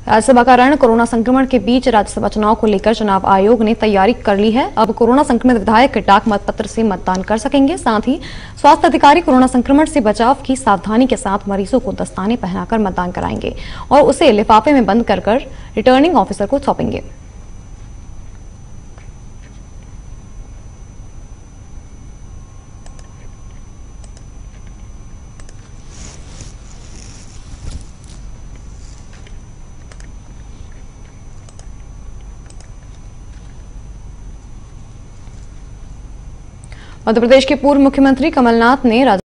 राज्यसभा का रण कोरोना संक्रमण के बीच राज्यसभा चुनाव को लेकर चुनाव आयोग ने तैयारी कर ली है। अब कोरोना संक्रमित विधायक डाक मतपत्र से मतदान कर सकेंगे। साथ ही स्वास्थ्य अधिकारी कोरोना संक्रमण से बचाव की सावधानी के साथ मरीजों को दस्ताने पहनाकर मतदान कराएंगे और उसे लिफाफे में बंद कर रिटर्निंग ऑफिसर को सौंपेंगे। मध्य प्रदेश के पूर्व मुख्यमंत्री कमलनाथ ने